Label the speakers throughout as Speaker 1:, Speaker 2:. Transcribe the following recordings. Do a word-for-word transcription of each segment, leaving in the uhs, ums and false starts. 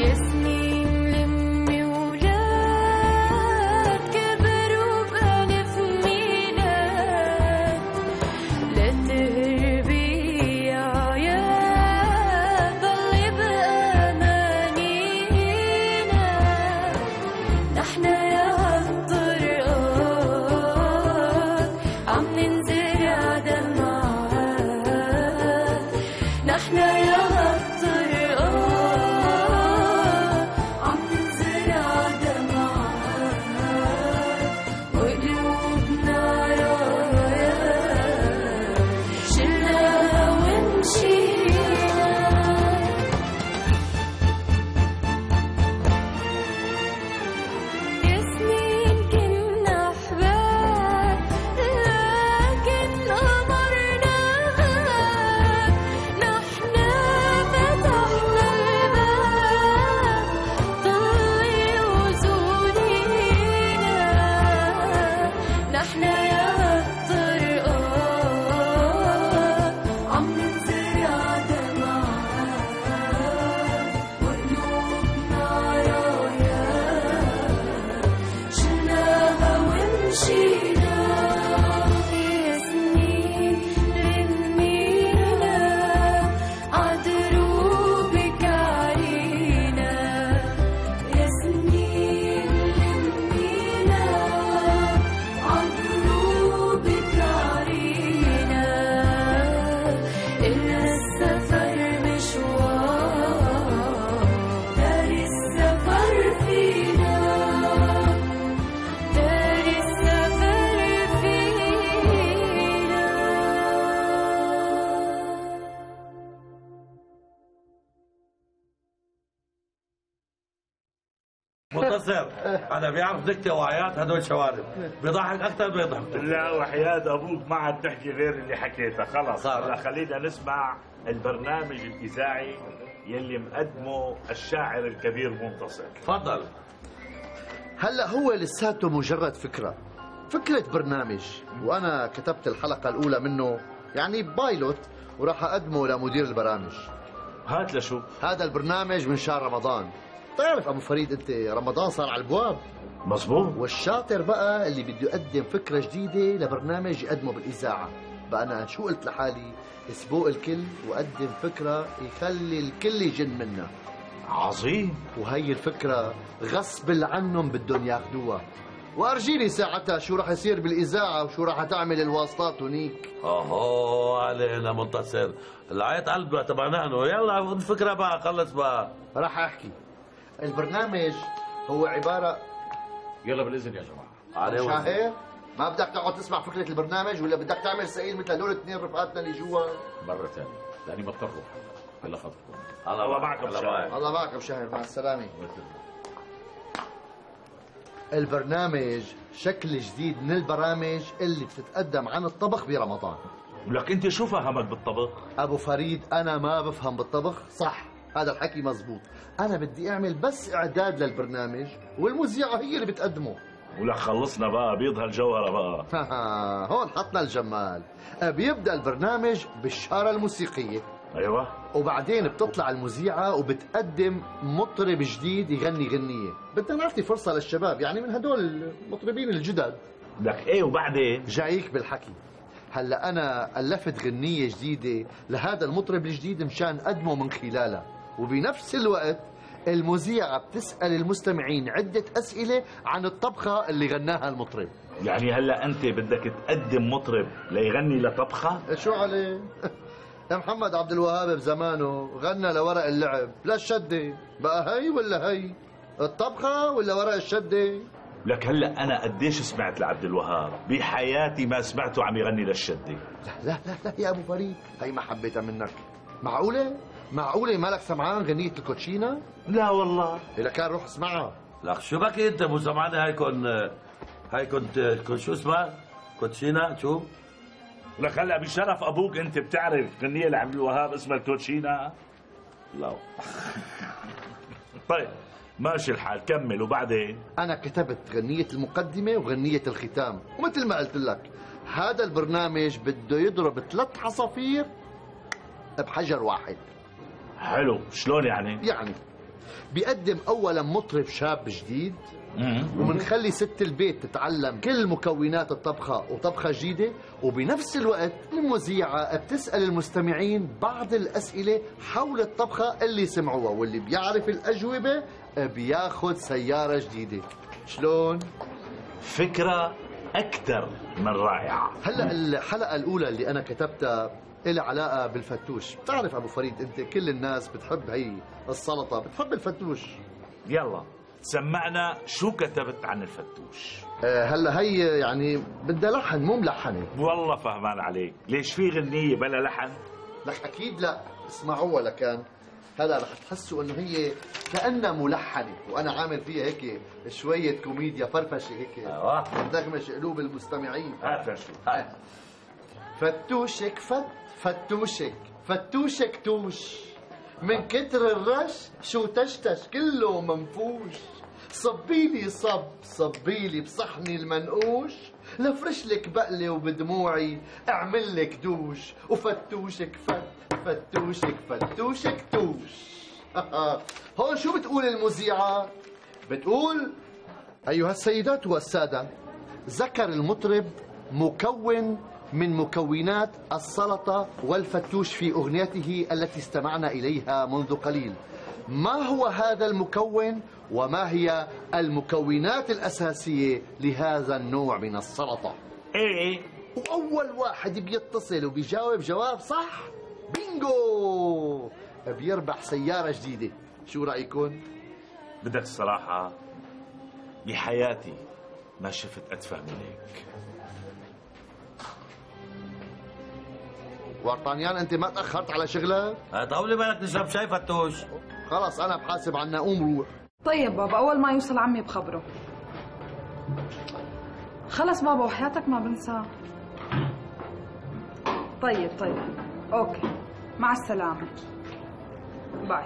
Speaker 1: منتصر انا بيعرف دكتة وعيات هدول شوارب بيضحك اكثر بيضحك.
Speaker 2: لا وحياة ابوك ما عاد تحكي غير اللي حكيته خلص. هلا خلينا نسمع البرنامج الاذاعي يلي مقدمه الشاعر الكبير منتصر.
Speaker 1: تفضل.
Speaker 3: هلا هو لساته مجرد فكرة فكرة برنامج، وانا كتبت الحلقة الاولى منه يعني بايلوت وراح اقدمه لمدير البرامج.
Speaker 2: هات لشو؟
Speaker 3: هذا البرنامج من شهر رمضان. بتعرف ابو فريد انت رمضان صار على الابواب.
Speaker 2: مظبوط.
Speaker 3: والشاطر بقى اللي بده يقدم فكره جديده لبرنامج يقدمه بالاذاعه. بقى انا شو قلت لحالي؟ اسبوق الكل وقدم فكره يخلي الكل يجن منها.
Speaker 2: عظيم.
Speaker 3: وهي الفكره غصب عنهم بدهم ياخذوها، وارجيني ساعتها شو راح يصير بالاذاعه وشو راح تعمل الواسطات هنيك.
Speaker 1: اوه علينا منتصر، العيط قلب تبعنا انه يلا الفكره بقى خلص بقى.
Speaker 3: راح احكي. البرنامج هو عباره
Speaker 2: يلا بالاذن يا جماعه.
Speaker 3: عليه شاهر ما بدك تقعد تسمع فكره البرنامج ولا بدك تعمل سئيل مثل هدول الاثنين رفقاتنا اللي جوا؟
Speaker 2: مره ثانيه لاني مضطر اروح. يلا خطفكم.
Speaker 1: الله معك ابو شاهر.
Speaker 3: الله معك ابو شاهر، مع السلامه. البرنامج شكل جديد من البرامج اللي بتتقدم عن الطبخ برمضان.
Speaker 2: ولك انت شو فهمك بالطبخ؟
Speaker 3: ابو فريد انا ما بفهم بالطبخ. صح هذا الحكي مزبوط. انا بدي اعمل بس اعداد للبرنامج والمذيعه هي اللي بتقدمه.
Speaker 2: ولك خلصنا بقى بيض هالجوهره بقى.
Speaker 3: هون حطنا الجمال. بيبدا البرنامج بالشاره الموسيقيه.
Speaker 2: ايوه.
Speaker 3: وبعدين بتطلع المذيعه وبتقدم مطرب جديد يغني غنيه. بدنا نعطي فرصه للشباب يعني من هدول المطربين الجدد.
Speaker 2: لك ايه وبعدين؟
Speaker 3: جايك بالحكي. هلا انا الفت غنيه جديده لهذا المطرب الجديد مشان اقدمه من خلالها، وبنفس الوقت المذيعه بتسال المستمعين عده اسئله عن الطبخه اللي غناها المطرب.
Speaker 2: يعني هلا انت بدك تقدم مطرب ليغني لطبخه؟
Speaker 3: شو عليه؟ محمد عبد الوهاب بزمانه غنى لورق اللعب للشده، بقى هي ولا هي؟ الطبخه ولا ورق الشده؟
Speaker 2: لك هلا انا قديش سمعت لعبد الوهاب بحياتي ما سمعته عم يغني للشده.
Speaker 3: لا لا لا لا يا ابو فريد، هي ما حبيتها منك. معقوله؟ معقوله مالك سمعان غنيه الكوتشينا؟
Speaker 2: لا والله.
Speaker 3: اذا كان روح اسمعها.
Speaker 1: لك شو بكي انت ابو سمعان؟ هاي كون هاي كنت كنت شو اسمها؟ كوتشينا شو؟
Speaker 2: لك هلا بشرف ابوك انت بتعرف غنيه لعبد الوهاب اسمها الكوتشينا؟ لا. طيب ماشي الحال، كمل وبعدين.
Speaker 3: انا كتبت غنيه المقدمه وغنيه الختام، ومثل ما قلت لك هذا البرنامج بده يضرب ثلاث عصافير بحجر واحد.
Speaker 2: حلو، شلون يعني؟
Speaker 3: يعني بيقدم أولا مطرب شاب جديد، ومنخلي ست البيت تتعلم كل مكونات الطبخة وطبخة جديدة، وبنفس الوقت المذيعة بتسأل المستمعين بعض الأسئلة حول الطبخة اللي سمعوها، واللي بيعرف الأجوبة بياخد سيارة جديدة. شلون؟
Speaker 2: فكرة أكثر من رائعة.
Speaker 3: هلأ الحلقة الأولى اللي أنا كتبتها إلها علاقة بالفتوش. بتعرف أبو فريد أنت كل الناس بتحب هي السلطة، بتحب الفتوش.
Speaker 2: يلا سمعنا شو كتبت عن الفتوش.
Speaker 3: أه هلا هي يعني بدها لحن مو ملحنة.
Speaker 2: والله فهمان عليك. ليش في غنية بلا لحن؟
Speaker 3: لك أكيد لا، اسمعوها لكان هلا رح تحسوا إنه هي كأنها ملحنة، وأنا عامل فيها هيك شوية كوميديا فرفشة هيك تغمش قلوب المستمعين.
Speaker 2: هات شو هات.
Speaker 3: فتوشك فت فتوشك فتوشك توش، من كتر الرش شو تشتش كله منفوش، صبيلي صب صبيلي بصحني المنقوش، لفرشلك بقلي وبدموعي اعملك دوش، وفتوشك فت فتوشك فتوشك توش. هون شو بتقول المذيعة؟ بتقول: أيها السيدات والسادة، ذكر المطرب مكون من مكونات السلطة والفتوش في أغنيته التي استمعنا إليها منذ قليل. ما هو هذا المكون وما هي المكونات الأساسية لهذا النوع من السلطة؟
Speaker 2: ايه،
Speaker 3: وأول واحد بيتصل وبيجاوب جواب صح بينجو بيربح سيارة جديدة. شو رأيكم؟
Speaker 2: بدك الصراحة بحياتي ما شفت أتفه من هيك.
Speaker 3: ورطانيان انت ما تاخرت على شغلك؟
Speaker 1: طولي بالك نشرب شاي فتوش.
Speaker 3: خلص انا بحاسب عنا، قوم روح.
Speaker 4: طيب بابا، اول ما يوصل عمي بخبره. خلص بابا وحياتك ما بنسى. طيب طيب اوكي، مع السلامة، باي.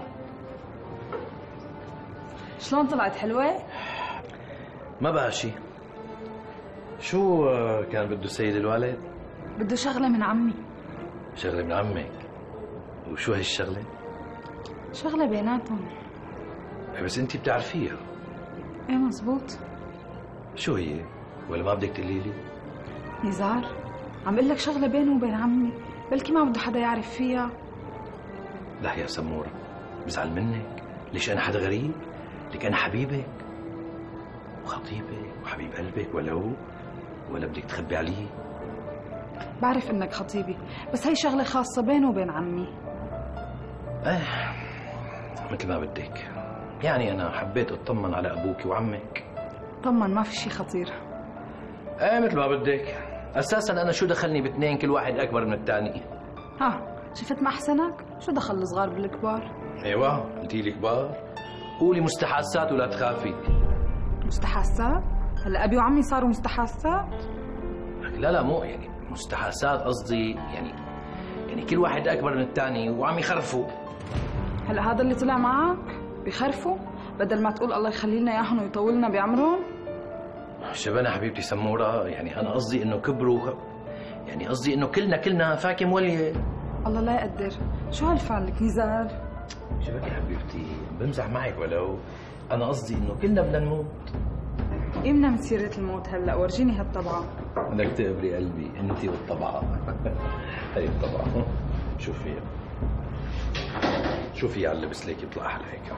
Speaker 4: شلون طلعت حلوة؟
Speaker 5: ما بقى شي. شو كان بده السيد الوالد؟
Speaker 4: بده شغلة من عمي.
Speaker 5: شغلة من عمك؟ وشو هالشغلة؟
Speaker 4: شغلة بيناتهم.
Speaker 5: بس انت بتعرفيها.
Speaker 4: ايه مزبوط.
Speaker 5: شو هي؟ ولا ما بدك تقولي لي؟
Speaker 4: نزار، عم بقول لك شغلة بينه وبين عمي، بلكي ما بده حدا يعرف فيها.
Speaker 5: لا يا سمورة، بزعل منك. ليش أنا حدا غريب؟ لك أنا حبيبك وخطيبك وحبيب قلبك، ولا هو؟ ولا بدك تخبي عليه؟
Speaker 4: بعرف إنك خطيبي، بس هي شغلة خاصة بينه وبين عمي.
Speaker 5: ايه مثل ما بدك. يعني أنا حبيت أطمن على أبوك وعمك.
Speaker 4: طمن، ما في شي خطير.
Speaker 5: ايه مثل ما بدك. أساساً أنا شو دخلني باثنين كل واحد أكبر من الثاني؟
Speaker 4: ها، شفت محسنك؟ شو دخل الصغار بالكبار؟
Speaker 5: ايوه، قلتي لي كبار. قولي مستحاسات ولا تخافي.
Speaker 4: مستحاسات؟ هلا أبي وعمي صاروا مستحاسات؟
Speaker 5: لا لا، مو يعني مستحاسات، قصدي يعني يعني كل واحد أكبر من الثاني وعم يخرفوا.
Speaker 4: هلا هذا اللي طلع معك؟ بيخرفوا؟ بدل ما تقول الله يخلي لنا إياهم ويطولنا بعمرهم؟
Speaker 5: شبنا حبيبتي سمورة، يعني أنا قصدي إنه كبروا، يعني قصدي إنه كلنا كلنا فاكي مولية.
Speaker 4: الله لا يقدر، شو هالفعل لك نزار؟
Speaker 5: شبكي حبيبتي، بمزح معك ولو. أنا قصدي إنه كلنا بدنا نموت.
Speaker 4: إمنا من سيرة الموت هلا، ورجيني هالطبعة.
Speaker 5: بدك تقبري قلبي أنت والطبعة. هي الطبعة، شوفي شوفي على اللبس ليك يطلع أحلى هيك.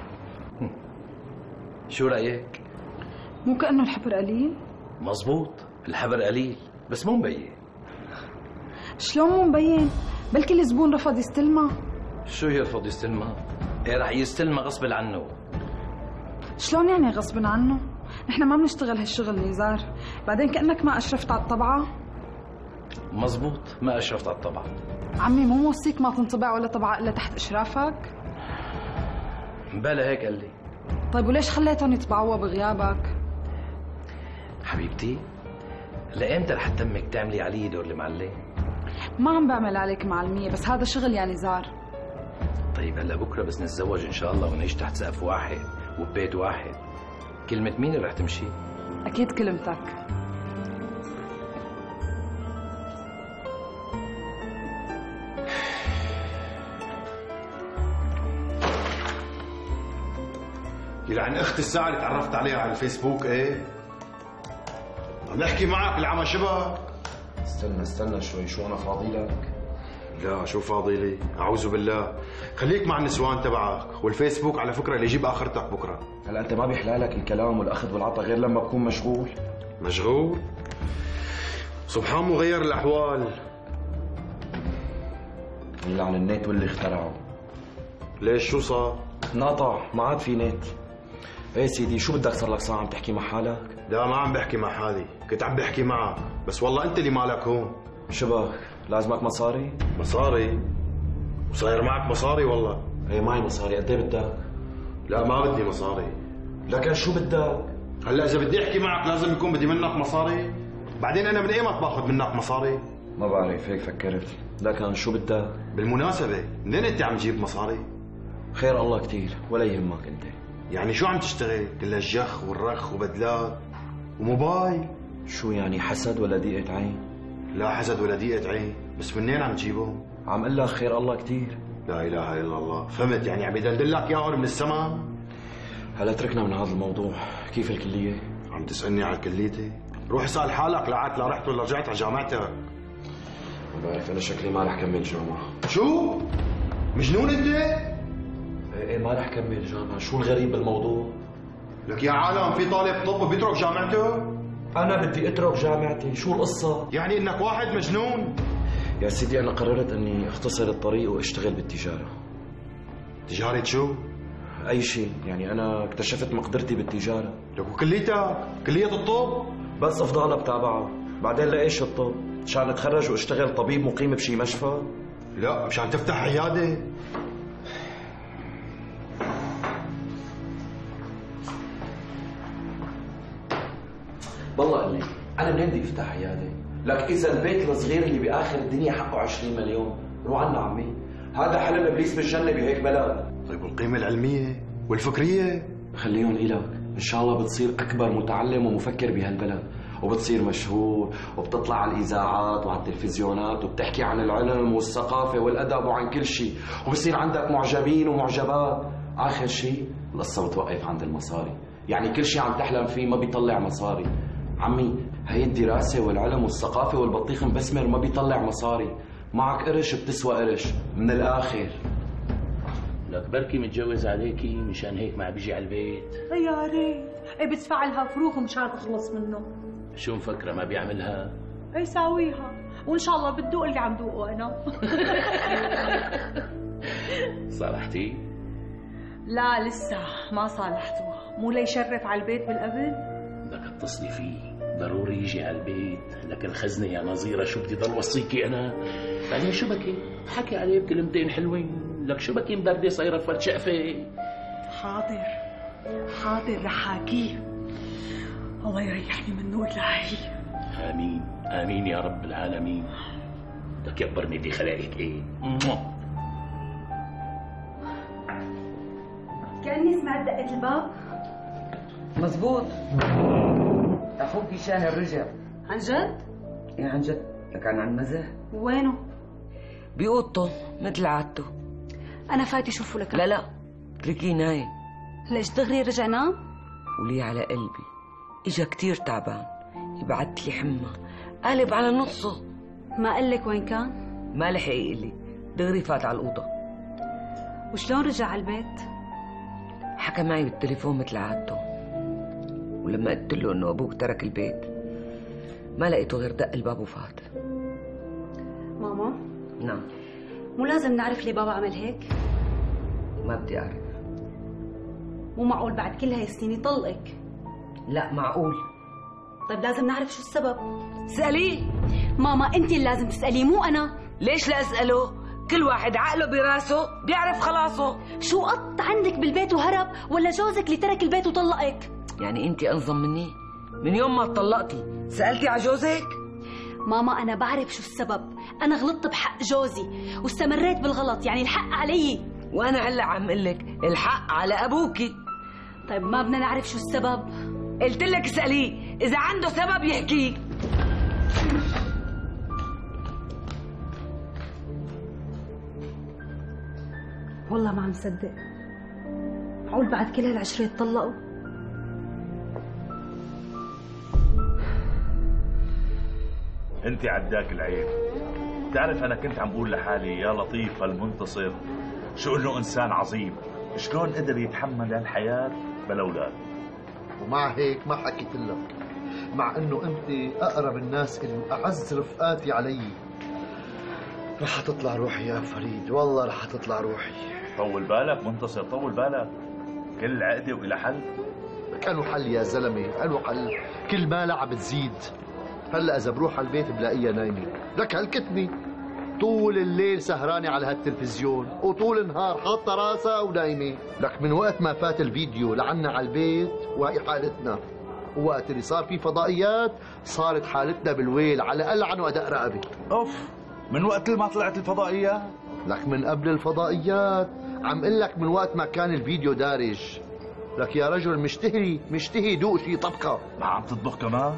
Speaker 5: شو رأيك؟
Speaker 4: مو كأنه الحبر قليل؟
Speaker 5: مزبوط، الحبر قليل بس مو مبين.
Speaker 4: شلون مو مبين؟ بلكي الزبون رفض يستلمها.
Speaker 5: شو يرفض يستلمها؟ ايه رح يستلمها غصب عنه.
Speaker 4: شلون يعني غصب عنه؟ نحن ما بنشتغل هالشغل نزار، بعدين كأنك ما أشرفت على الطبعة.
Speaker 5: مزبوط، ما أشرفت على الطبعة.
Speaker 4: عمي مو موصيك ما تنطبع ولا طبعة إلا تحت إشرافك؟
Speaker 5: بلا هيك قال لي.
Speaker 4: طيب وليش خليتهم يطبعوها بغيابك؟
Speaker 5: حبيبتي، لأمتى رح تمك تعملي علي دور المعلم؟
Speaker 4: ما عم بعمل عليك معلمية، بس هذا شغل يا نزار.
Speaker 5: طيب هلا بكره بس نتزوج ان شاء الله ونعيش تحت سقف واحد وببيت واحد، كلمة مين اللي رح تمشي؟
Speaker 4: أكيد كلمتك.
Speaker 6: يلعن اخت الساعة اللي تعرفت عليها على الفيسبوك. ايه عم نحكي معك العمى شبك.
Speaker 5: استنى استنى شوي، شو انا فاضي لك؟
Speaker 6: لا شو فاضي لي، اعوذ بالله. خليك مع النسوان تبعك، والفيسبوك على فكرة اللي يجيب اخرتك بكره.
Speaker 5: هلا انت ما بيحلالك الكلام والاخذ والعطاء غير لما بكون مشغول؟
Speaker 6: مشغول؟ سبحان مغير الاحوال.
Speaker 5: اللي عن النت واللي اخترعه.
Speaker 6: ليش شو صار؟
Speaker 5: انقطع، ما عاد في نت. ايه سيدي، شو بدك صار لك ساعة عم تحكي مع حالك؟
Speaker 6: لا ما عم بحكي مع حالي، كنت عم بحكي معك، بس والله انت اللي مالك هون.
Speaker 5: شبك؟ لازمك مصاري؟
Speaker 6: مصاري؟ وصاير معك مصاري والله؟
Speaker 5: ايه معي مصاري، قد ايه بدك؟
Speaker 6: لا ما بدي مصاري.
Speaker 5: لكن شو بدك؟
Speaker 6: هلا اذا بدي احكي معك لازم يكون بدي منك مصاري؟ بعدين انا من ايمت باخذ منك مصاري؟
Speaker 5: ما بعرف، هيك فكرت. لكن شو بدك؟
Speaker 6: بالمناسبة منين انت عم تجيب مصاري؟
Speaker 5: خير الله كتير، ولا يهمك انت.
Speaker 6: يعني شو عم تشتغل؟ كلها الجخ والرخ وبدلات وموبايل.
Speaker 5: شو يعني، حسد ولا ضيقة عين؟
Speaker 6: لا حسد ولا ضيقة عين، بس منين عم تجيبهم؟
Speaker 5: عم قل لك خير الله كتير.
Speaker 6: لا اله الا الله، فهمت؟ يعني عم يدلدل لك اياهم من السماء؟
Speaker 5: هلا تركنا من هذا الموضوع، كيف الكلية؟
Speaker 6: عم تسألني على كليتي؟ روح اسأل حالك، لعت لا رحت ولا رجعت على جامعتك.
Speaker 5: ما بعرف، انا شكلي ما رح كمل جامعة.
Speaker 6: شو؟ مجنون انت؟
Speaker 5: ايه ايه ما رح كمل جامعة، شو الغريب بالموضوع؟
Speaker 6: لك يا عالم في طالب طب بيترك جامعته؟
Speaker 5: انا بدي اترك جامعتي، شو القصة؟
Speaker 6: يعني انك واحد مجنون؟
Speaker 5: يا سيدي انا قررت اني اختصر الطريق واشتغل بالتجارة.
Speaker 6: تجارة شو؟
Speaker 5: اي شيء، يعني انا اكتشفت مقدرتي بالتجارة.
Speaker 6: لك وكليتك؟ كلية الطب؟
Speaker 5: بس افضل بتابعها، بعدين لايش الطب؟ مشان اتخرج واشتغل طبيب مقيم بشي مشفى؟
Speaker 6: لا مشان تفتح عيادة.
Speaker 5: والله قال لي انا منين بدي افتح عياده؟ لك اذا البيت الصغير اللي باخر الدنيا حقه عشرين مليون، روح عنا عمي، هذا حلم ابليس بالجنه بهيك بلد.
Speaker 6: طيب والقيمة العلمية والفكرية؟
Speaker 5: خليهم إلك، ان شاء الله بتصير اكبر متعلم ومفكر بهالبلد، وبتصير مشهور وبتطلع على الاذاعات وعلى التلفزيونات وبتحكي عن العلم والثقافه والادب وعن كل شيء، وبصير عندك معجبين ومعجبات. اخر شيء القصه بتوقف عند المصاري، يعني كل شيء عم تحلم فيه ما بيطلع مصاري. عمي هي الدراسه والعلم والثقافه والبطيخ مبسمر ما بيطلع مصاري، معك قرش بتسوى قرش، من الاخر.
Speaker 7: لك بركي متجوز عليكي مشان هيك ما بيجي على البيت.
Speaker 8: يا ريت، ايه بدفع لها فروخ مشان اخلص منه.
Speaker 7: شو مفكرة ما بيعملها؟
Speaker 8: ايه ساويها، وان شاء الله بتدوق اللي عم دوقه انا.
Speaker 7: صالحتي؟
Speaker 8: لا لسه ما صالحته، مو ليشرف على البيت بالقبل؟
Speaker 7: بدك تتصلي فيه، ضروري يجي على البيت، لك الخزنة يا نظيرة شو بدي ضل وصيكي أنا؟ بعدين شو بكي؟ حكي عليه بكلمتين حلوين، لك شو بكي مبردة صايرة فرد شقفة؟
Speaker 8: حاضر حاضر رح حاكيه، الله يريحني منه إلهي.
Speaker 7: آمين آمين يا رب العالمين. بدك يكبر مدي خلائك إيه؟
Speaker 9: كأني سمعت دقة الباب.
Speaker 10: مزبوط، اخوك شاهر رجع.
Speaker 9: عن جد؟
Speaker 10: ايه عن جد، لك عن عن مزح.
Speaker 9: وينه؟
Speaker 10: بأوضته مثل عادته.
Speaker 9: أنا فاتي شوفه لك.
Speaker 10: لا لا اتركيه نايم.
Speaker 9: ليش دغري رجع نام؟
Speaker 10: ولي على قلبي، اجا كتير تعبان، يبعت لي حمى قالب على نصه.
Speaker 9: ما قال لك وين كان؟
Speaker 10: ما لحق يقول لي، دغري فات على الأوضة.
Speaker 9: وشلون رجع على البيت؟
Speaker 10: حكى معي بالتليفون مثل عادته، ولما قلت له انه ابوك ترك البيت ما لقيته غير دق الباب وفات.
Speaker 9: ماما؟
Speaker 10: نعم.
Speaker 9: مو لازم نعرف ليه بابا عمل هيك؟
Speaker 10: ما بدي اعرف.
Speaker 9: مو معقول بعد كل هاي السنين يطلقك.
Speaker 10: لا معقول.
Speaker 9: طيب لازم نعرف شو السبب.
Speaker 10: اسأليه.
Speaker 9: ماما انت اللي لازم تسأليه مو انا.
Speaker 10: ليش لا اسأله؟ كل واحد عقله براسه بيعرف خلاصه.
Speaker 9: شو قط عندك بالبيت وهرب، ولا جوزك اللي ترك البيت وطلقك؟
Speaker 10: يعني انت انظم مني؟ من يوم ما طلقتي سألتي على جوزك؟
Speaker 9: ماما انا بعرف شو السبب، انا غلطت بحق جوزي واستمريت بالغلط، يعني الحق علي.
Speaker 10: وانا هلا عم اقول لك الحق على ابوكي.
Speaker 9: طيب ما بدنا نعرف شو السبب؟
Speaker 10: قلت لك اسأليه، اذا عنده سبب يحكيه.
Speaker 9: والله ما عم صدق، معقول بعد كل هالعشرة يتطلقوا؟
Speaker 2: انت عداك العيب. بتعرف انا كنت عم بقول لحالي يا لطيف هالمنتصر شو انه انسان عظيم، شلون قدر يتحمل هالحياه بلا اولاد.
Speaker 3: ومع هيك ما حكيت لك، مع انه انت اقرب الناس الي واعز رفقاتي علي. رح تطلع روحي يا فريد، والله رح تطلع روحي.
Speaker 2: طول بالك منتصر، طول بالك، كل عقده والى حل.
Speaker 3: كانوا حل يا زلمه، كانوا حل، كل ما لعب بتزيد. هلا اذا بروح على البيت بلاقيها نايمه، لك هالكتمه طول الليل سهرانه على هالتلفزيون وطول النهار حاطه راسها ونايمه. لك من وقت ما فات الفيديو لعنا على البيت وهي حالتنا، ووقت اللي صار في فضائيات صارت حالتنا بالويل، على ألعن وأدق رقبه.
Speaker 2: اوف، من وقت ما طلعت الفضائيات؟
Speaker 3: لك من قبل الفضائيات، عم قل لك من وقت ما كان الفيديو دارج. لك يا رجل مشتهي مشتهي دوق شي طبخه.
Speaker 2: ما عم تطبخ كمان؟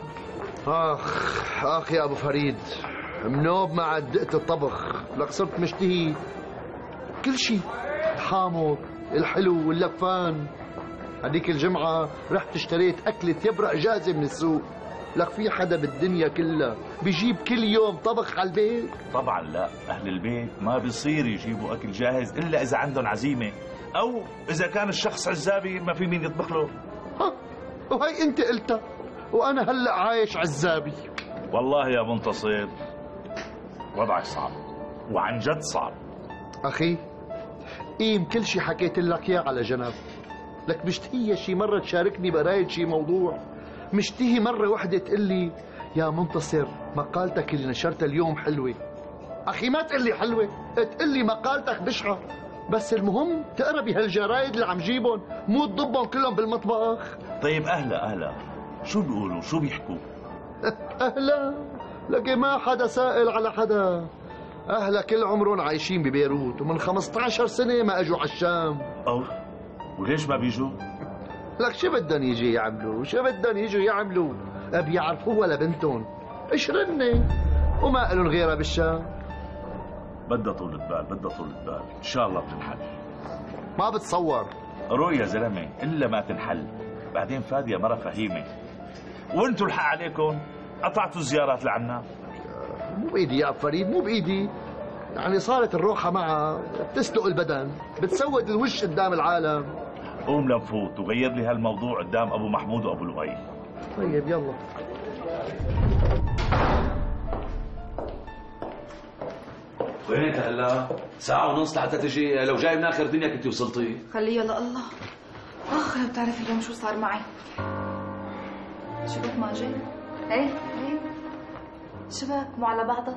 Speaker 3: اخ اخ يا ابو فريد، منوب ما عاد دقت الطبخ. لك صرت مشتهي كل شيء، الحامض الحلو واللفان. هذيك الجمعة رحت اشتريت أكلة يبرق جاهزة من السوق. لك في حدا بالدنيا كلها بيجيب كل يوم طبخ على البيت؟
Speaker 2: طبعا لا، أهل البيت ما بيصير يجيبوا أكل جاهز إلا إذا عندهم عزيمة، أو إذا كان الشخص عزابي ما في مين يطبخ له.
Speaker 3: ها، وهي أنت قلتها وأنا هلأ عايش عزابي.
Speaker 2: والله يا منتصر وضعك صعب، وعن جد صعب.
Speaker 3: أخي قيم كل شي حكيت لك إياه على جنب. لك مشتهية شي مرة تشاركني براية شي موضوع، مشتهي مرة وحدة تقول لي يا منتصر مقالتك اللي نشرتها اليوم حلوة. أخي ما تقول لي حلوة، تقول لي مقالتك بشعة، بس المهم تقرا بهالجرايد اللي عم جيبهم، مو تضبهم كلهم بالمطبخ.
Speaker 2: طيب أهلا أهلا، شو بيقولوا شو بيحكوا؟
Speaker 3: أهلا لكن ما حدا سائل على حدا. أهلا كل عمرهم عايشين ببيروت، ومن خمسة عشر سنة ما أجوا على الشام.
Speaker 2: أو وليش ما بيجوا؟
Speaker 3: لك شو بدهم يجي يعملوا؟ شو بدهم يجوا يعملوا؟ بيعرفوا ولا بنتهم؟ اشرني وما إلهم غيرها بالشام.
Speaker 2: بدها طولة بال، بدها طولة بال، إن شاء الله بتنحل.
Speaker 3: ما بتصور
Speaker 2: روح يا زلمة إلا ما تنحل. بعدين فادية مرة فهيمة، وانتوا الحق عليكم قطعتوا الزيارات لعنا.
Speaker 3: مو بإيدي يا فريد، مو بإيدي. يعني صارت الروحة معها بتسلق البدن، بتسود الوش قدام العالم.
Speaker 2: قوم لنفوت وغير لي هالموضوع قدام أبو محمود وأبو لؤي.
Speaker 3: طيب يلا.
Speaker 5: وينك هلا؟ ساعة ونص لحتى تجي، لو جاي من آخر دنيا كنت وصلتي.
Speaker 4: خليها لله. اخ يا بتعرف اليوم شو صار معي؟
Speaker 8: شبك ماجد؟ ايه ايه شبك مو على بعضك؟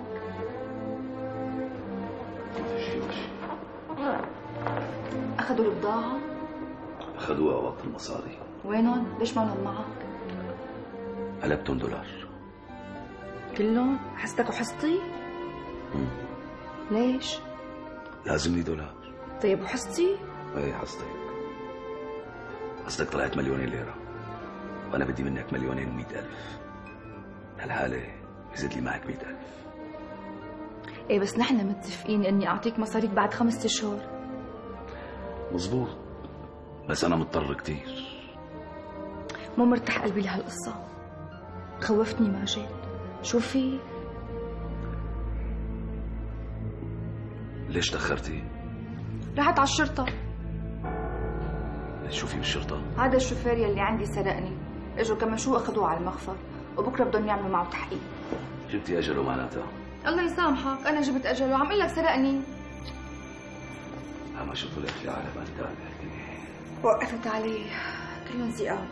Speaker 8: أخذوا البضاعة؟
Speaker 7: أخذوها وقت المصاري.
Speaker 8: وينهم؟ ليش ما لهم معك؟
Speaker 7: قلبتهم دولار.
Speaker 8: كلهم؟ حستك وحستي؟
Speaker 7: مم.
Speaker 8: ليش؟
Speaker 7: لازم لي دولار.
Speaker 8: طيب وحستي؟
Speaker 7: ايه حستك. حستك طلعت مليونين ليرة، وأنا بدي منك مليونين ومئة ألف. هالحالة يزيد لي معك مئة ألف.
Speaker 8: ايه بس نحن متفقين اني اعطيك مصاريك بعد خمسة اشهر.
Speaker 7: مزبوط، بس أنا مضطر كتير.
Speaker 8: مو مرتاح قلبي لهالقصة، خوفتني ماجد. شو في؟
Speaker 7: ليش تأخرتي؟
Speaker 8: رحت على الشرطة.
Speaker 7: شو في بالشرطة؟
Speaker 8: هذا الشوفير يلي عندي سرقني، اجوا كمشوه اخذوه على المخفر، وبكره بدهم يعملوا معه تحقيق.
Speaker 7: جبتي أجله معناتها؟
Speaker 8: الله يسامحك، انا جبت اجله، عم اقول لك سرقني.
Speaker 7: عم اشوف لك في علامات تانية.
Speaker 8: وقفت عليه كلهم ذئاب.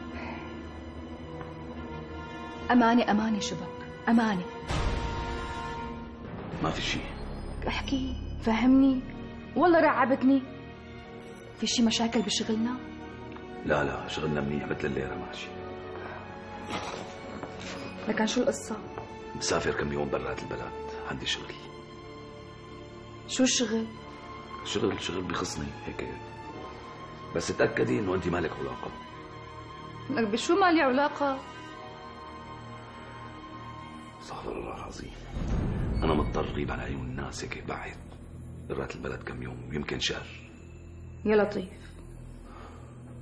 Speaker 8: امانه امانه شبك، امانه.
Speaker 7: ما في شيء.
Speaker 8: احكي، فهمني، والله رعبتني. في شي مشاكل بشغلنا؟
Speaker 7: لا لا، شغلنا منيح مثل الليرة ماشي.
Speaker 8: لكن شو القصة؟
Speaker 7: مسافر كم يوم برات البلد، عندي شغل.
Speaker 8: شو الشغل؟
Speaker 7: شغل شغل بيخصني هيك، بس تأكدي انه انت مالك علاقة.
Speaker 8: لك بشو مالي علاقة؟
Speaker 7: استغفر الله العظيم، أنا مضطر غيب على عيون الناس هيك بعد برات البلد كم يوم، يمكن شهر.
Speaker 8: يا لطيف.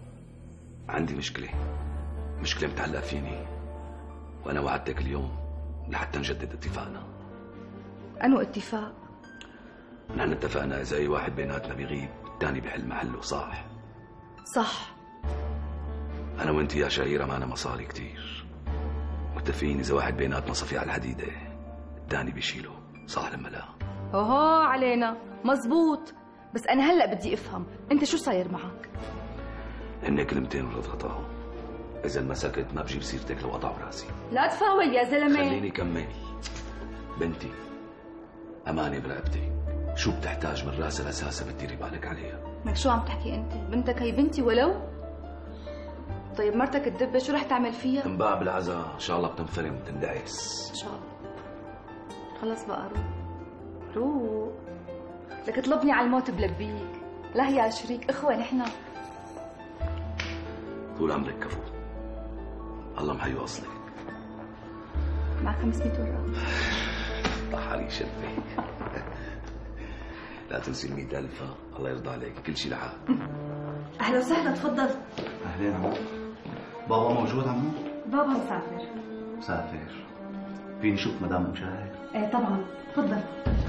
Speaker 5: عندي مشكلة مشكلة متعلقة فيني، وأنا وعدتك اليوم لحتى نجدد اتفاقنا.
Speaker 8: أنو اتفاق؟
Speaker 5: نحن اتفقنا إذا أي واحد بيناتنا بيغيب الثاني بيحل محله، صح؟
Speaker 8: صح.
Speaker 5: أنا وأنت يا شهيرة معنا مصاري كتير، متفقين إذا واحد بيناتنا صفي على الحديدة الثاني بيشيله، صح لما لا؟
Speaker 8: اوهو علينا، مزبوط. بس أنا هلأ بدي أفهم، أنت شو صاير معك؟
Speaker 5: هن كلمتين ورد غطاهم، إذا ما سكت ما بجيب سيرتك لو قطعوا راسي.
Speaker 8: لا تفاول يا زلمة.
Speaker 5: خليني كمل. بنتي أمانة برقبتك، شو بتحتاج من راسها لأساسها بتديري بالك عليها.
Speaker 8: لك شو عم تحكي أنت؟ بنتك هي بنتي ولو؟ طيب مرتك الدبة شو رح تعمل فيها؟
Speaker 5: تنباع بالعزا، إن شاء الله بتنفرم وتندعس.
Speaker 8: إن شاء الله. خلص بقى روح روح، لك اطلبني على الموت بلبيك. لا يا شريك، إخوة نحن.
Speaker 5: طول عمرك كفو، الله محي وصلك.
Speaker 8: معك خمسمية ورقة.
Speaker 5: طحالي شبك. لا تنسي المئة ألف، الله يرضى عليك، كل شيء لحق.
Speaker 4: أهلا وسهلا، تفضل.
Speaker 11: أهلين عمو. بابا موجود عمو؟
Speaker 4: بابا مسافر.
Speaker 11: مسافر. فيني شوف مدام مشاهد؟
Speaker 4: ايه طبعا، تفضل.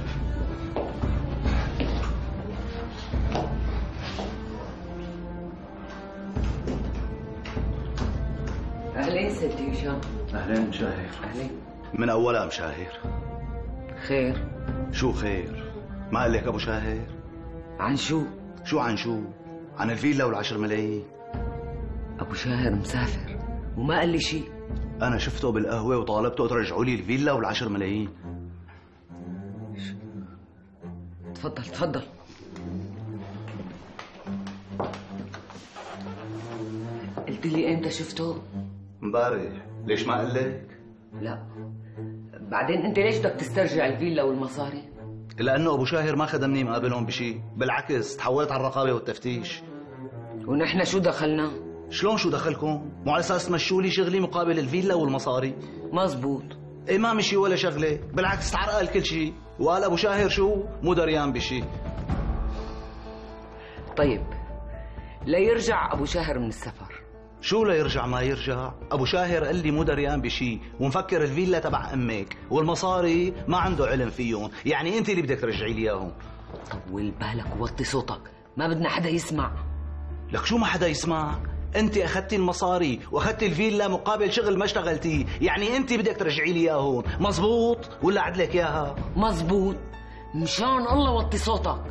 Speaker 10: أهلين ستي هشام.
Speaker 11: أهلين مشاهير.
Speaker 10: أهلين.
Speaker 11: من أولها مشاهير.
Speaker 10: خير؟
Speaker 11: شو خير؟ ما قال لك أبو شاهر؟
Speaker 10: عن شو؟
Speaker 11: شو عن شو؟ عن الفيلا والعشر ملايين.
Speaker 10: أبو شاهر مسافر وما قال لي شيء.
Speaker 11: أنا شفته بالقهوة وطالبته ترجعوا لي الفيلا والعشر ملايين.
Speaker 10: تفضل تفضل. قلت لي امتى شفته؟
Speaker 11: امبارح. ليش ما قال لك؟
Speaker 10: لا. بعدين انت ليش بدك تسترجع الفيلا والمصاري؟
Speaker 11: لأنه أبو شاهر ما خدمني مقابلهم بشيء، بالعكس تحولت على الرقابة والتفتيش.
Speaker 10: ونحن شو دخلنا؟
Speaker 11: شلون شو دخلكم؟ مو على أساس تمشوا لي شغلي مقابل الفيلا والمصاري؟
Speaker 10: مزبوط.
Speaker 11: إيه ما مشي ولا شغلة، بالعكس تعرقل كل شيء، وقال أبو شاهر شو؟ مو دريان بشيء.
Speaker 10: طيب لا يرجع أبو شاهر من السفر.
Speaker 11: شو لا يرجع ما يرجع؟ أبو شاهر قال لي مو دريان بشيء، ومفكر الفيلا تبع أمك، والمصاري ما عنده علم فيهم، يعني أنت اللي بدك ترجعي لي إياهم.
Speaker 10: طول بالك ووطي صوتك، ما بدنا حدا يسمع.
Speaker 11: لك شو ما حدا يسمع؟ أنت أخذتي المصاري وأخذتي الفيلا مقابل شغل ما اشتغلتيه، يعني أنت بدك ترجعي لي إياهم، مزبوط ولا عدلك إياها؟
Speaker 10: مزبوط، مشان الله وطي صوتك.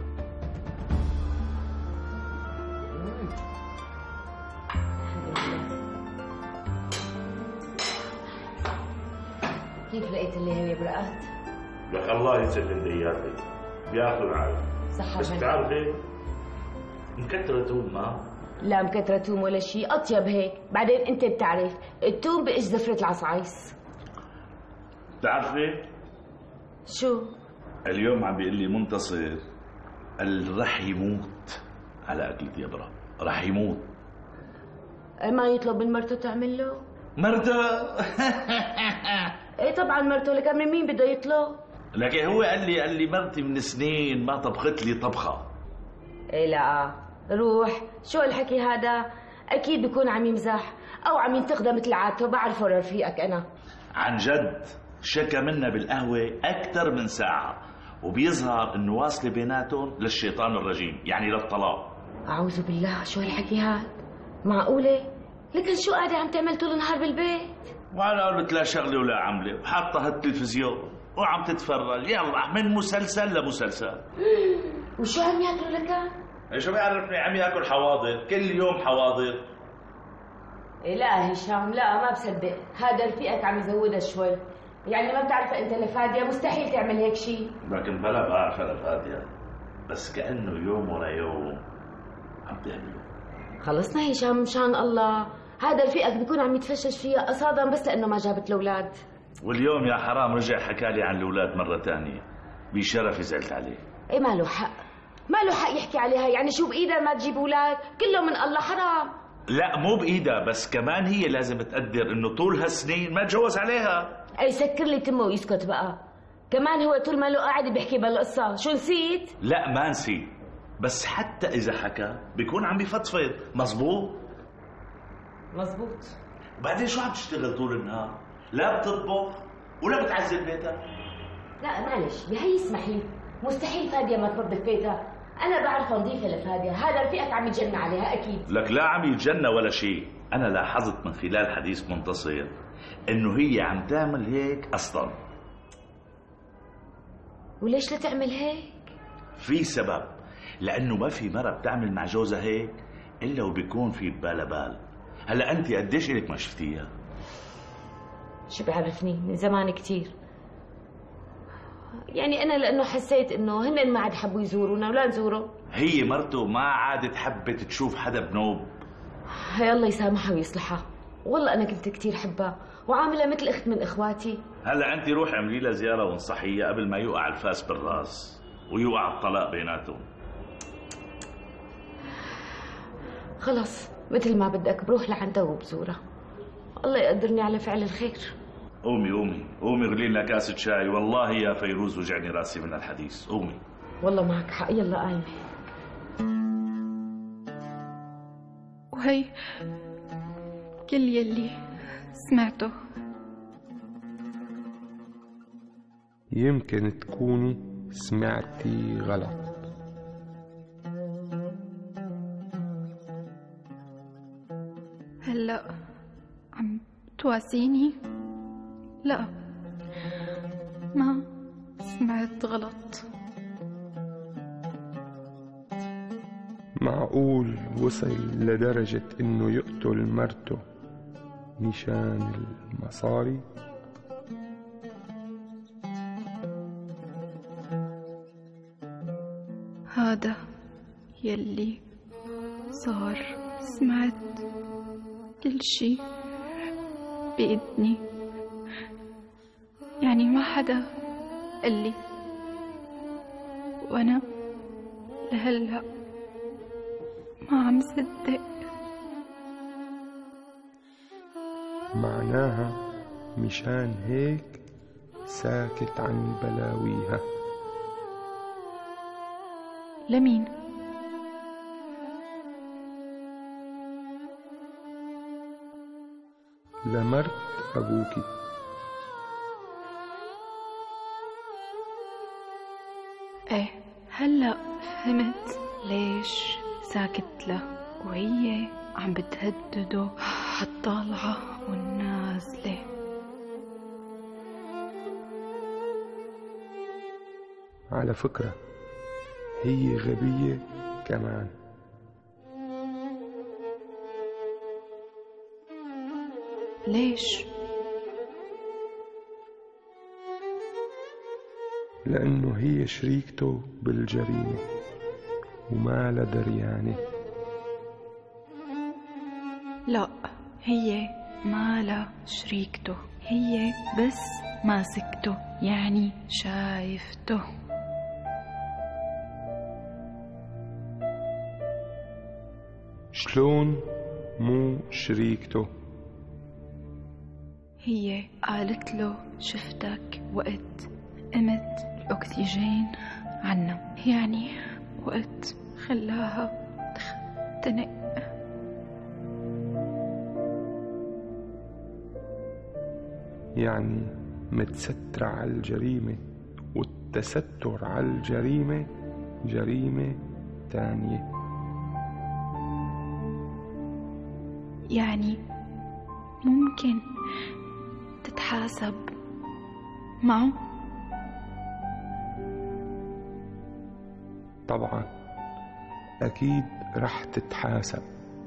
Speaker 12: كيف لقيت اللي هي برقات؟
Speaker 2: لك الله يسلم دياتي، بياكل عارف.
Speaker 12: صحة
Speaker 2: بس بتعرفي مكترة توم ما؟
Speaker 12: لا مكترة توم ولا شيء، أطيب هيك، بعدين أنت بتعرف التوم بقش زفرة العصعيص.
Speaker 2: بتعرفي؟
Speaker 12: شو؟
Speaker 2: اليوم عم بيقول لي منتصر قال رح يموت على أكلة يبرة، رح يموت.
Speaker 12: ما يطلب من مرته تعمل له؟
Speaker 2: مرته؟
Speaker 12: ايه طبعا مرته، لك من مين بده يطلب؟
Speaker 2: لكن هو قال لي قال لي مرتي من سنين ما طبخت لي طبخه.
Speaker 12: ايه لا روح، شو الحكي هذا؟ اكيد بيكون عم يمزح او عم ينتقدها مثل عادته، بعرفه رفيقك انا.
Speaker 2: عن جد شكى منا بالقهوه اكثر من ساعه، وبيظهر انه واصله بيناتهم للشيطان الرجيم، يعني للطلاق.
Speaker 12: اعوذ بالله، شو هالحكي هذا؟ معقوله؟ لكن شو قاعده عم تعمل طول النهار بالبيت؟
Speaker 2: وانا قلت لا شغله ولا عمله، وحاطه هالتلفزيون وعم تتفرج، يلا من مسلسل لمسلسل.
Speaker 12: وشو عم ياكلوا لك؟
Speaker 2: شو بيعرفني، عم ياكل حواضر، كل يوم حواضر.
Speaker 12: إيه لا هشام، لا ما بصدق، هذا رفيقك عم يزودها شوي، يعني ما بتعرف انت لفادية مستحيل تعمل هيك شيء.
Speaker 2: لكن بلا بعرف لفادية، بس كأنه يوم ورا يوم عم تعمله.
Speaker 12: خلصنا هشام مشان الله، هذا رفيقك بيكون عم يتفشش فيها قصادا بس لانه ما جابت الاولاد.
Speaker 2: واليوم يا حرام رجع حكى لي عن الاولاد مرة ثانية، بشرفي زعلت عليه.
Speaker 12: ايه ما له حق، ما له حق يحكي عليها، يعني شو بايدها ما تجيب اولاد؟ كله من الله، حرام.
Speaker 2: لا مو بايدها، بس كمان هي لازم تقدر انه طول هالسنين ما تجوز عليها.
Speaker 12: اي سكر لي تمه ويسكت بقى، كمان هو طول ما له قاعد بيحكي بالقصة، شو نسيت؟
Speaker 2: لا ما نسيت، بس حتى اذا حكى بيكون عم بفضفض، مزبوط.
Speaker 12: مزبوط.
Speaker 2: وبعدين شو عم تشتغل طول النهار؟ لا بتطبخ ولا بتعزل بيتها؟
Speaker 12: لا معلش يا هي اسمح لي، مستحيل فادية ما تنظف بيتها، أنا بعرف نظيفة لفادية، هذا رفيقك عم يتجنى عليها أكيد.
Speaker 2: لك لا عم يتجنى ولا شيء، أنا لاحظت من خلال حديث منتصر إنه هي عم تعمل هيك أصلاً.
Speaker 12: وليش لا تعمل هيك؟
Speaker 2: في سبب، لأنه ما في مرة بتعمل مع جوزها هيك إلا وبيكون في ببالها بال. هلا أنت قديش إلك ما شفتيها؟
Speaker 12: شو بيعرفني، من زمان كتير. يعني أنا لأنه حسيت إنه هن ما عاد حبوا يزورونا ولا نزوره.
Speaker 2: هي مرته ما عادت حبت تشوف حدا بنوب.
Speaker 12: هي الله يسامحها ويصلحها، والله أنا كنت كتير حبها وعاملها مثل أخت من إخواتي.
Speaker 2: هلا أنت روحي اعملي لها زيارة وانصحيها قبل ما يوقع الفاس بالراس ويوقع الطلاق بيناتهم.
Speaker 12: خلص مثل ما بدك بروح لعندها وبزورها، الله يقدرني على فعل الخير.
Speaker 2: قومي قومي قومي اغلي لنا كاسة شاي، والله يا فيروز وجعني راسي من الحديث. قومي.
Speaker 12: والله معك حق، يلا قايمة.
Speaker 4: وهي كل يلي سمعته.
Speaker 13: يمكن تكوني سمعتي غلط.
Speaker 4: هلأ عم تواسيني؟ لا، ما سمعت غلط.
Speaker 13: معقول وصل لدرجة إنه يقتل مرته مشان المصاري؟
Speaker 4: هذا يلي صار. سمعت كل شي بإذني، يعني ما حدا قال لي، وأنا لهلأ ما عم صدق.
Speaker 13: معناها مشان هيك ساكت عن بلاويها.
Speaker 4: لمين؟
Speaker 13: لمرت أبوكي.
Speaker 4: ايه هلأ فهمت ليش ساكت له، وهي عم بتهدده عالطالعة والنازلة.
Speaker 13: على فكرة هي غبية كمان.
Speaker 4: ليش؟
Speaker 13: لأنه هي شريكته بالجريمة وما لها دريانة.
Speaker 4: لا، هي ما لها شريكته، هي بس ماسكته، يعني شايفته.
Speaker 13: شلون مو شريكته؟
Speaker 4: هي قالت له شفتك وقت قمت الأكسجين عنا، يعني وقت خلاها تختنق.
Speaker 13: يعني متسترة على الجريمة، والتستر على الجريمة جريمة تانية.
Speaker 4: يعني ممكن تتحاسب معه؟
Speaker 13: طبعا أكيد رح تتحاسب،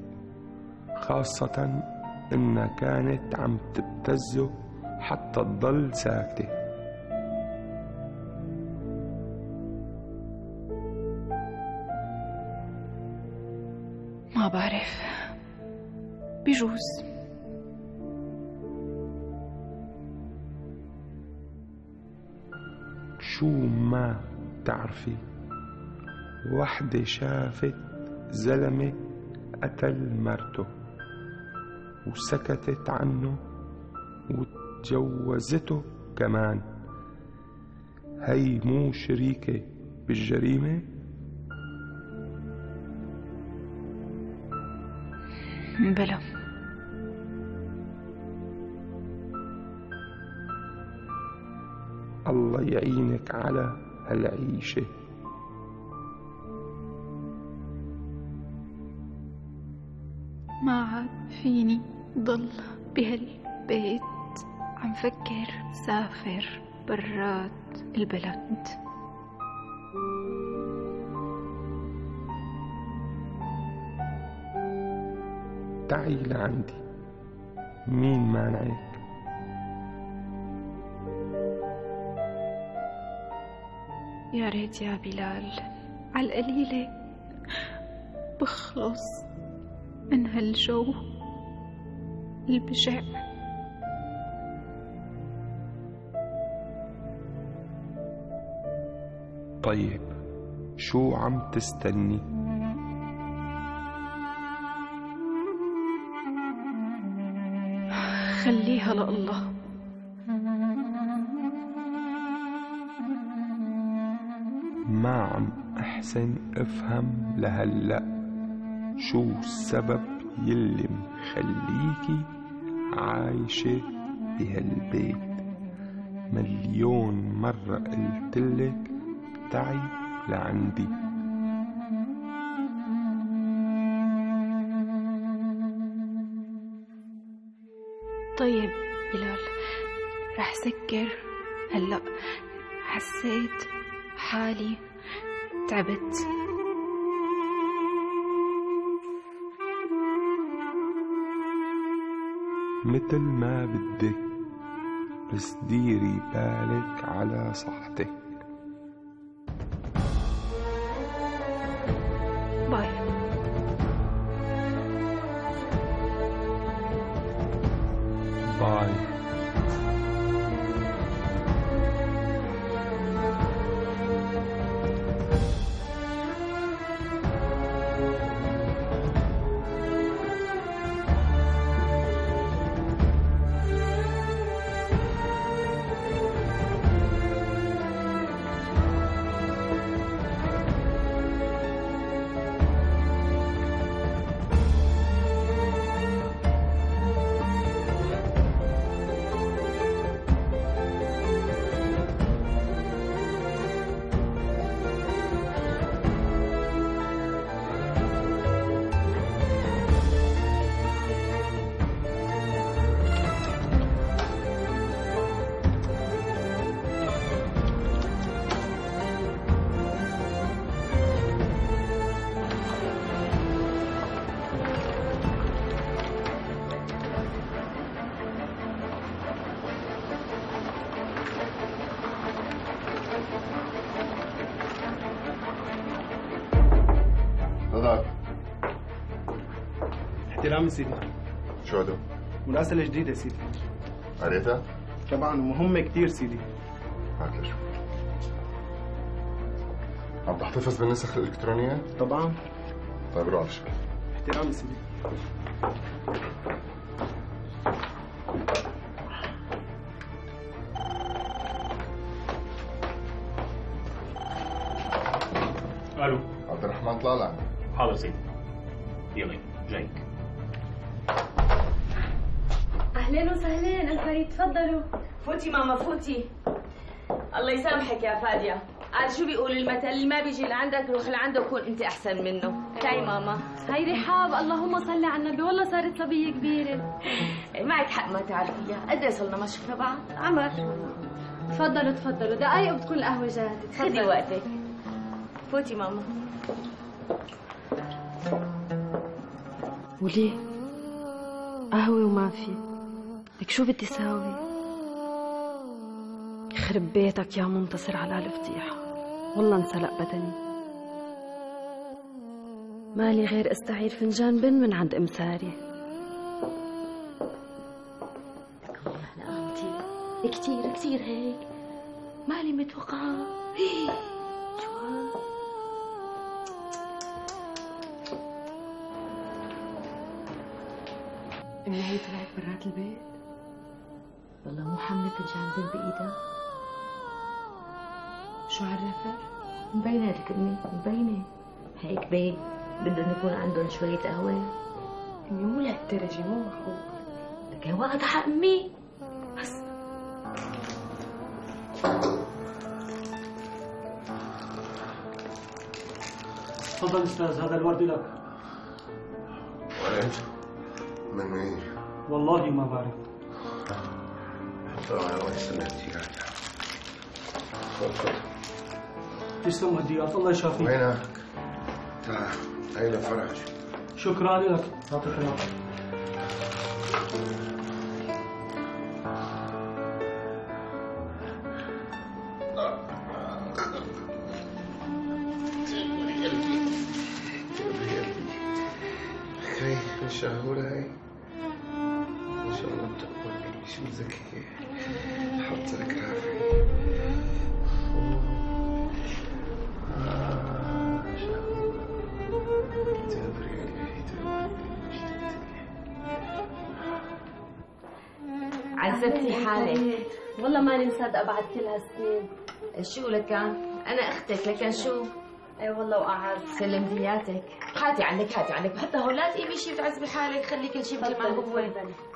Speaker 13: خاصة إنها كانت عم تبتزه حتى تضل ساكتة.
Speaker 4: ما بعرف، بجوز.
Speaker 13: شو ما تعرفي، وحدة شافت زلمة قتل مرته وسكتت عنه وتجوزته كمان، هي مو شريكة بالجريمة؟
Speaker 4: بلا،
Speaker 13: الله يعينك على هالعيشة.
Speaker 14: ما عاد فيني ضل بهالبيت عم فكر سافر برات البلد.
Speaker 13: تعي لعندي، مين مانعك؟
Speaker 14: يا ريت يا بلال على القليلة بخلص من هالجو البشع.
Speaker 13: طيب شو عم تستني؟
Speaker 14: خليها لله.
Speaker 13: ما عم أحسن أفهم لهلأ شو السبب يلي مخليكي عايشة بهالبيت. مليون مرة قلتلك تعي لعندي.
Speaker 14: طيب بلال رح سكر هلأ، حسيت حالي تعبت.
Speaker 13: متل ما بدك، بس ديري بالك على صحتك.
Speaker 14: باي.
Speaker 13: باي.
Speaker 6: تفضل.
Speaker 15: احترام سيدي.
Speaker 6: شو هدول؟
Speaker 15: مراسلة جديدة سيدي.
Speaker 6: قريتها؟
Speaker 15: طبعا ومهمة كتير سيدي.
Speaker 6: هات لشوف. عم تحتفظ بالنسخ الإلكترونية؟
Speaker 15: طبعا.
Speaker 6: طيب روح على الشغل.
Speaker 15: احترام سيدي.
Speaker 7: الو.
Speaker 6: عبد الرحمن طلع لعندي.
Speaker 7: حاضر سيدي. يلا جايك.
Speaker 12: اهلين وسهلين الفريد، تفضلوا. فوتي ماما فوتي. الله يسامحك يا فادية. قال شو بيقول المثل، اللي ما بيجي لعندك روح لعنده وكون انت احسن منه. تعي ماما.
Speaker 9: هاي رحاب، اللهم صل على النبي، والله صارت صبية كبيرة.
Speaker 12: معك حق ما تعرفيها، قد ايه صرنا ما شفنا بعض؟
Speaker 9: عمر. تفضلوا تفضلوا، دقايق وبتكون القهوة جاهزة.
Speaker 12: خذي وقتك. فوتي ماما.
Speaker 9: وليه؟ قهوة وما في، لك شو بدي ساوي؟ يخرب بيتك يا منتصر على هالفضيحة، والله انسلق بدني. مالي غير استعير فنجان بن من عند ام ساري. كتير كتير هيك، مالي متوقعة. شو
Speaker 12: إن هي طلعت برات البيت؟ والله مو حاملة فنجان زين بإيدها. شو عرفت؟ مبينة لك أمي، مبينة. هيك بيه بدهم يكون عندهم شوية قهوة. أمي مو لهالدرجة، مو معقول. لك واضحة أمي. بس
Speaker 16: تفضل استاذ، هذا الورد لك.
Speaker 13: ورد؟ من مين؟
Speaker 16: والله ما بعرف.
Speaker 13: حطه على وجه سنتي. تفضل.
Speaker 16: تسلم هديات، الله يشافيك.
Speaker 13: وينك؟ تعال، هاي لفرج.
Speaker 16: شكرا لك، يعطيك العافية.
Speaker 13: هاي الشهورة هاي ما شاء الله بتقبل، شو ذكية. حط لك رافعي.
Speaker 12: عذبتي حالك.
Speaker 8: والله ماني مصدقه بعد كل هالسنين.
Speaker 12: شو لكان؟ انا اختك، لكن شو؟
Speaker 8: اي والله واعز.
Speaker 12: سلم دياتك. هاتي عنك هاتي عنك، حتى هون لا تقيمي شيء بتعذبي حالك، خلي كل شيء مثل ما هو.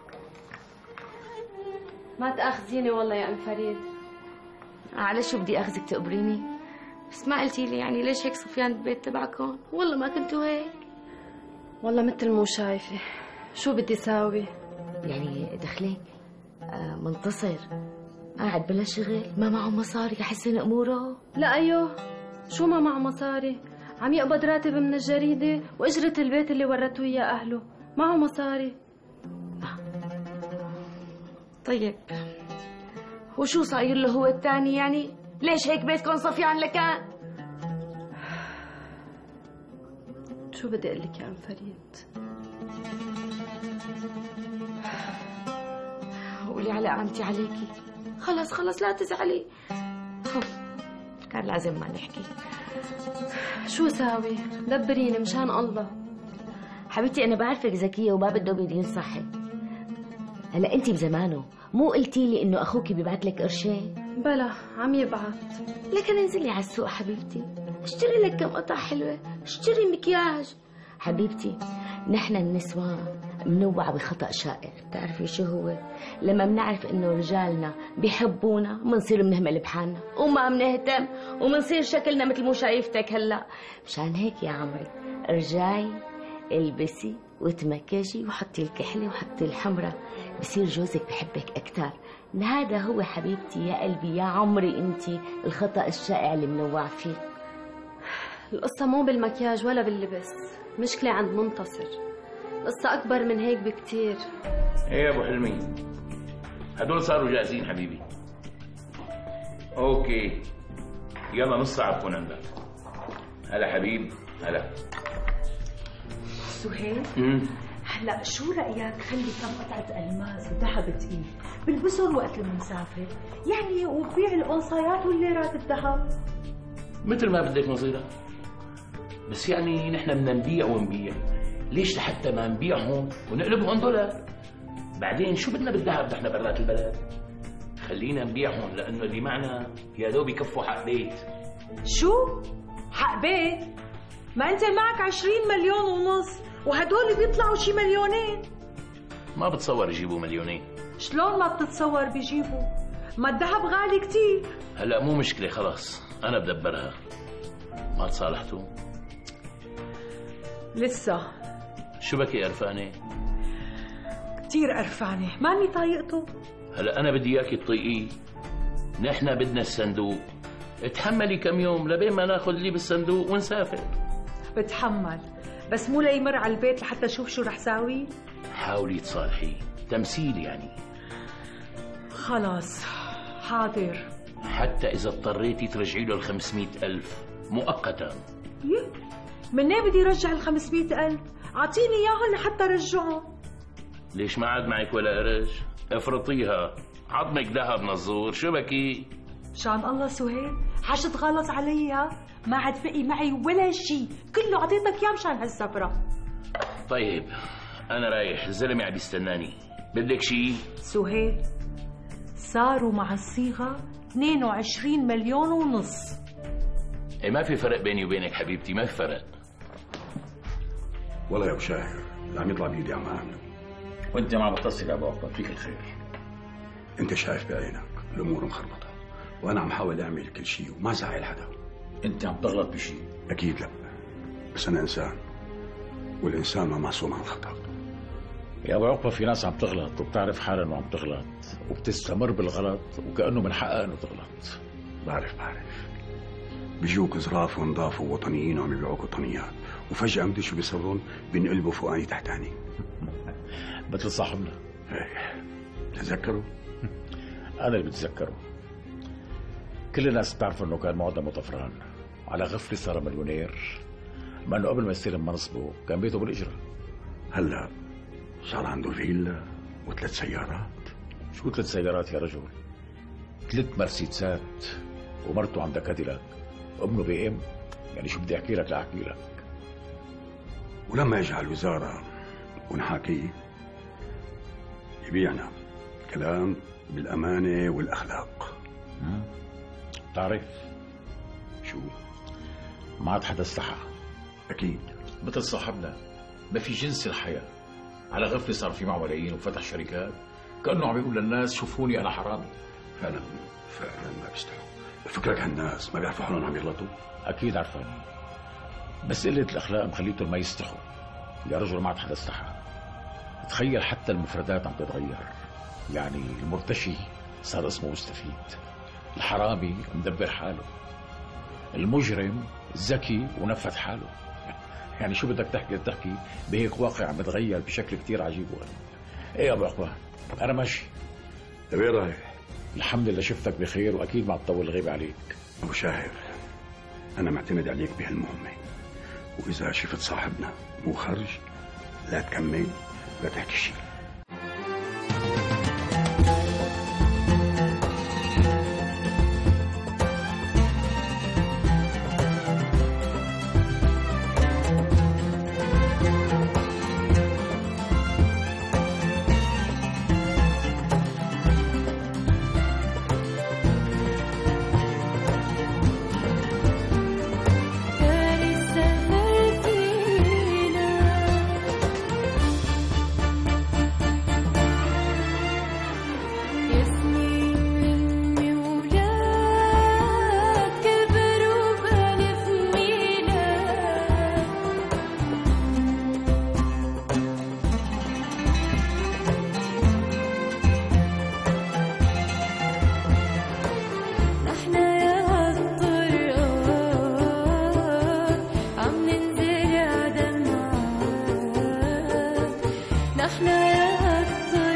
Speaker 8: ما تاخذيني والله يا ام فريد.
Speaker 12: على شو بدي اخذك تقبريني؟ بس ما قلتي لي يعني ليش هيك صفيان بالبيت تبعكم؟ والله ما كنتوا هيك.
Speaker 8: والله مثل مو شايفه، شو بدي ساوي؟
Speaker 12: يعني دخلك آه منتصر قاعد بلا شغل، ما معه مصاري يحسن اموره؟
Speaker 8: لا ايوه، شو ما معه مصاري؟ عم يقبض راتب من الجريده واجره البيت اللي ورثوه اياه اهله، معه مصاري.
Speaker 12: طيب وشو صاير له هو الثاني يعني؟ ليش هيك بيتكم صفيان لكان؟
Speaker 8: شو بدي اقول لك يا ام فريد؟
Speaker 12: قولي على قامتي عليكي. خلص خلص لا تزعلي. كان لازم ما نحكي.
Speaker 8: شو ساوي؟ دبريني مشان الله.
Speaker 12: حبيبتي انا بعرفك ذكيه وما بده بده ينصحك. هلا انت بزمانه مو قلتي لي انه اخوك بيبعت لك قرشين؟
Speaker 8: بلا عم يبعت.
Speaker 12: لكن انزلي على السوق حبيبتي، اشتري لك كم قطعه حلوه، اشتري مكياج. حبيبتي نحن النسوان منوع بخطأ شائع، بتعرفي شو هو؟ لما بنعرف انه رجالنا بيحبونا بنصير بنهمل بحالنا وما بنهتم وبنصير شكلنا مثل مو شايفتك هلا. مشان هيك يا عمري ارجعي البسي وتمكجي وحطي الكحله وحطي الحمرة، بصير جوزك بحبك اكثر. هذا هو حبيبتي يا قلبي يا عمري انت الخطأ الشائع اللي منوع فيه.
Speaker 8: القصه مو بالمكياج ولا باللبس، مشكله عند منتصر، القصه اكبر من هيك بكتير.
Speaker 7: ايه يا ابو حلمي، هدول صاروا جاهزين حبيبي. اوكي يلا نص ساعه بكون عندك. هلا حبيب هلا.
Speaker 17: سهيل هلا شو رايك خلي كم قطعه الماس وذهب تقيل بلبسهم وقت لما نسافر يعني، وبيع القنصايات والليرات الذهب
Speaker 7: مثل ما بدك نصيرها، بس يعني نحن بدنا نبيع ونبيع، ليش لحتى ما نبيعهم ونقلبهم دولار؟ بعدين شو بدنا بالذهب نحن برات البلد؟ خلينا نبيعهم لانه اللي معنا يا دوب يكفوا حق بيت.
Speaker 17: شو؟ حق بيت؟ ما انت معك عشرين مليون ونص وهدول بيطلعوا شي مليونين.
Speaker 7: ما بتصور يجيبوا مليونين.
Speaker 17: شلون ما بتتصور بيجيبوا؟ ما الذهب غالي كتير.
Speaker 7: هلا مو مشكله خلاص انا بدبرها. ما تصالحتوا؟
Speaker 17: لسه.
Speaker 7: شو بكي قرفانه؟
Speaker 17: كتير قرفانه، ماني طايقته.
Speaker 7: هلا انا بدي اياكي تطيقيه. نحن بدنا الصندوق، اتحملي كم يوم لبين ما ناخذ اللي بالصندوق ونسافر.
Speaker 17: بتحمل بس مو ليمر على البيت لحتى اشوف شو رح ساوي.
Speaker 7: حاولي تصالحي، تمثيل يعني.
Speaker 17: خلاص حاضر.
Speaker 7: حتى اذا اضطريتي ترجعي له الخمسمية ألف مؤقتا.
Speaker 17: يه منين بدي رجع الخمسمية ألف؟ اعطيني اياهم لحتى رجعهم.
Speaker 7: ليش ما عاد معك ولا قرش؟ افرطيها، عظمك ذهب نزور، شو بكي؟
Speaker 17: شان الله سهيل، حاج تغلط علي، ما عاد بقي معي ولا شيء، كله عطيتك اياه مشان هالسفرة.
Speaker 7: طيب انا رايح، الزلمه عم يستناني، بدك شيء؟
Speaker 17: سهيل صاروا مع الصيغة اثنين وعشرين مليون ونص.
Speaker 7: ايه ما في فرق بيني وبينك حبيبتي، ما في فرق.
Speaker 18: والله يا ابو شاهر اللي عم يطلع بيدي عم اعمله.
Speaker 7: وانت ما بتصل يا ابو افضل، فيك الخير.
Speaker 18: انت شايف بعينك الامور مخربطه، وانا عم حاول اعمل كل شيء وما زعل حدا.
Speaker 7: انت عم تغلط بشيء؟
Speaker 18: اكيد لا، بس أنا إنسان، والإنسان ما معصوم عن الخطأ.
Speaker 7: يا ابو عقبه في ناس عم تغلط وبتعرف حالها انه عم تغلط وبتستمر بالغلط وكانه من حقها انه تغلط.
Speaker 18: بعرف بعرف بيجوك زراف ونضاف ووطنيين وعم يبيعوك وطنيات، وفجأة مدري شو بيصيرون بينقلبوا فوقاني تحتاني.
Speaker 7: مثل صاحبنا.
Speaker 18: ايه تذكروا؟
Speaker 7: انا اللي بتذكره. كل الناس بتعرف انه كان مقدم وطفران، على غفله صار مليونير، مع انه قبل ما يستلم منصبه كان بيته بالاجره.
Speaker 18: هلا صار عنده فيلا وثلاث سيارات.
Speaker 7: شو ثلاث سيارات يا رجل؟ ثلاث مرسيدسات، ومرته عندها كاديلاك، وابنه بي ام. يعني شو بدي احكي لك لاحكي لك.
Speaker 18: ولما يجي على الوزاره ونحاكيه يبيعنا كلام بالامانه والاخلاق.
Speaker 7: بتعرف
Speaker 18: شو؟
Speaker 7: ما عاد حدا استحى.
Speaker 18: اكيد
Speaker 7: مثل صاحبنا، ما في جنس الحياه. على غفله صار في معه ملايين وفتح شركات، كانه عم يقول للناس شوفوني انا حرامي.
Speaker 18: فعلا فعلا ما بيستحوا. فكرك هالناس ما بيعرفوا حالهم عم يغلطوا؟
Speaker 7: اكيد عرفاني، بس قله الاخلاق مخليتهم ما يستحوا. يا رجل ما عاد حدا استحى. تخيل حتى المفردات عم تتغير. يعني المرتشي صار اسمه مستفيد، الحرامي مدبر حاله، المجرم ذكي ونفذ حاله. يعني شو بدك تحكي تحكي بهيك واقع عم بتغير بشكل كتير عجيب وغريب. ايه يا ابو عقبه، انا ماشي.
Speaker 18: وين رايح؟
Speaker 7: الحمد لله شفتك بخير، واكيد ما تطول الغيبه عليك.
Speaker 18: ابو شاهر، انا معتمد عليك بهالمهمه، واذا شفت صاحبنا مو خرج لا تكمل لا تحكي شيء.
Speaker 19: نحن يا